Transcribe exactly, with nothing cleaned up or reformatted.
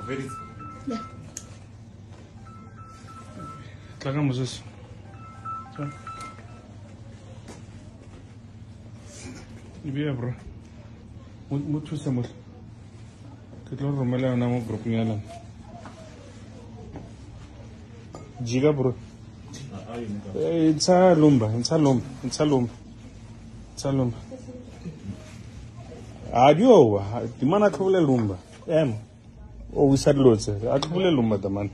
Very. Yeah. Hagamos eso. Y bien, bro. Mucho estamos. Que lo romela ganamos por puñalan. Giga, bro. Insa lumba, insa lumba, insa lumba. Insa lumba. Adio, di mana kule lumba. Em. O wisar lots. Akule lumba da man.